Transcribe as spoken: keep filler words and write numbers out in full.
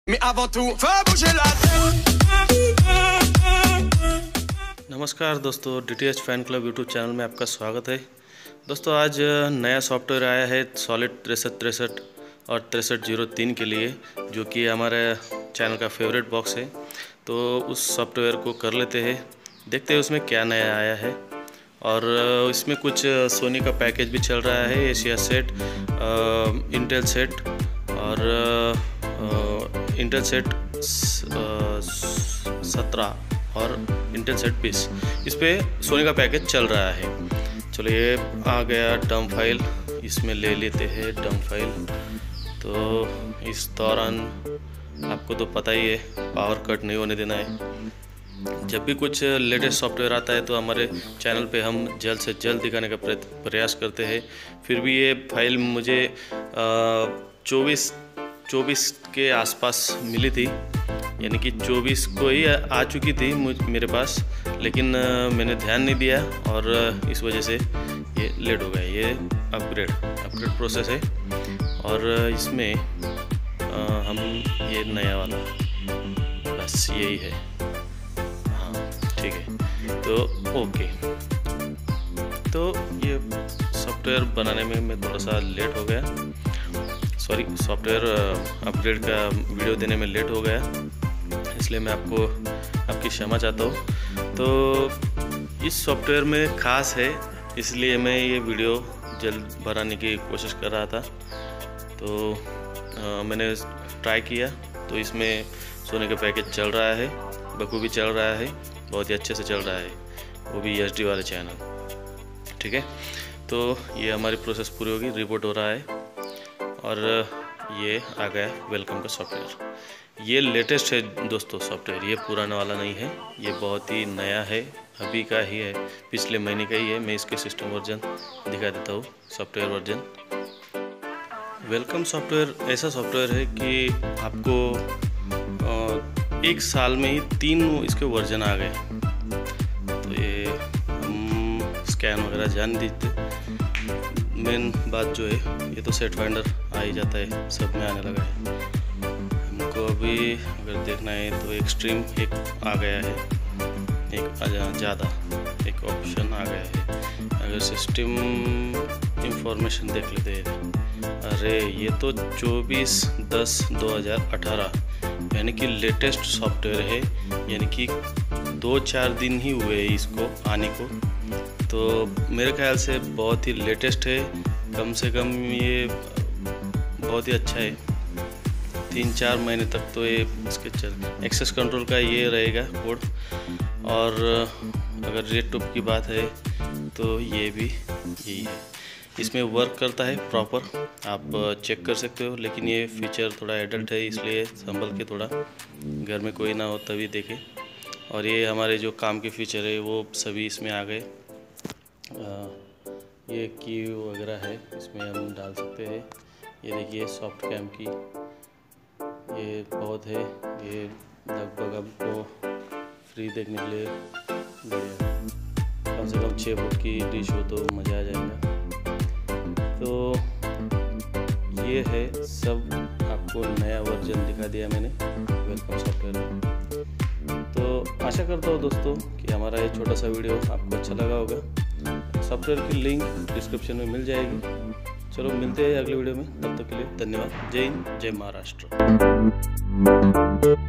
नमस्कार दोस्तों, D T H fan club YouTube channel में आपका स्वागत है। दोस्तों आज नया सॉफ्टवेयर आया है सॉलिड तिरसठ तिरसठ और तिरसठ जीरो तीन के लिए, जो कि हमारे चैनल का फेवरेट बॉक्स है। तो उस सॉफ्टवेयर को कर लेते हैं, देखते हैं उसमें क्या नया आया है। और इसमें कुछ सोनी का पैकेज भी चल रहा है, एशिया सेट, इंटेल सेट और इंटेल सेट सत्रह और इंटेल सेट बीस, इस पे सोनी का पैकेज चल रहा है। चलो ये आ गया डम फाइल, इसमें ले लेते हैं डम फाइल। तो इस दौरान आपको तो पता ही है, पावर कट नहीं होने देना है। जब भी कुछ लेटेस्ट सॉफ्टवेयर आता है तो हमारे चैनल पे हम जल्द से जल्द दिखाने का प्रयास करते हैं। फिर भी ये फाइल मुझे चौबीस चौबीस के आसपास मिली थी, यानी कि चौबीस को ही आ चुकी थी मेरे पास, लेकिन मैंने ध्यान नहीं दिया और इस वजह से ये लेट हो गया। ये अपग्रेड अपग्रेड प्रोसेस है और इसमें हम ये नया वाला बस यही है। हाँ ठीक है, तो ओके। तो ये सॉफ्टवेयर बनाने में मैं थोड़ा सा लेट हो गया, सॉरी सॉफ्टवेयर अपग्रेड का वीडियो देने में लेट हो गया, इसलिए मैं आपको आपकी क्षमा चाहता हूँ। तो इस सॉफ्टवेयर में ख़ास है, इसलिए मैं ये वीडियो जल्द बनाने की कोशिश कर रहा था। तो आ, मैंने ट्राई किया, तो इसमें सोनी का पैकेज चल रहा है, बखूबी चल रहा है, बहुत ही अच्छे से चल रहा है, वो भी एच डी वाले चैनल। ठीक है, तो ये हमारी प्रोसेस पूरी होगी, रिपोर्ट हो रहा है और ये आ गया वेलकम का सॉफ्टवेयर। ये लेटेस्ट है दोस्तों सॉफ्टवेयर, ये पुराना वाला नहीं है, ये बहुत ही नया है, अभी का ही है, पिछले महीने का ही है। मैं इसके सिस्टम वर्जन दिखा देता हूँ, सॉफ्टवेयर वर्जन। वेलकम सॉफ्टवेयर ऐसा सॉफ्टवेयर है कि आपको एक साल में ही तीन इसके वर्जन आ गए। तो ये हम स्कैन वगैरह जान दीजिए। मेन बात जो है, ये तो सेट फाइंडर आ ही जाता है, सब में आने लगा है। हमको अभी अगर देखना है तो एक्सट्रीम एक आ गया है, एक ज़्यादा एक ऑप्शन आ गया है। अगर सिस्टम इंफॉर्मेशन देख लेते हैं, अरे ये तो चौबीस दस दो हज़ार अठारह, यानी कि लेटेस्ट सॉफ्टवेयर है, यानी कि दो चार दिन ही हुए हैं इसको आने को। तो मेरे ख्याल से बहुत ही लेटेस्ट है, कम से कम ये बहुत ही अच्छा है। तीन चार महीने तक तो ये इसके चल एक्सेस कंट्रोल का ये रहेगा कोड। और अगर रेड टॉप की बात है तो ये भी यही है, इसमें वर्क करता है प्रॉपर, आप चेक कर सकते हो। लेकिन ये फीचर थोड़ा एडल्ट है, इसलिए संभल के थोड़ा, घर में कोई ना हो तभी देखें। और ये हमारे जो काम के फीचर है वो सभी इसमें आ गए। आ, ये की वगैरह है, इसमें हम डाल सकते हैं। ये देखिए सॉफ्ट कैम की, ये बहुत है, ये लगभग आपको फ्री देखने के लिए कम से कम छः फुट की डिश हो तो मज़ा आ जाएगा। तो ये है सब, आपको नया वर्जन दिखा दिया मैंने वेलकम सॉफ्टवेयर में। तो आशा करता हूँ दोस्तों कि हमारा ये छोटा सा वीडियो आपको अच्छा लगा होगा। सॉफ्टवेयर की लिंक डिस्क्रिप्शन में मिल जाएगी। चलो मिलते हैं अगले वीडियो में, तब तक के लिए धन्यवाद। जय हिंद, जय महाराष्ट्र।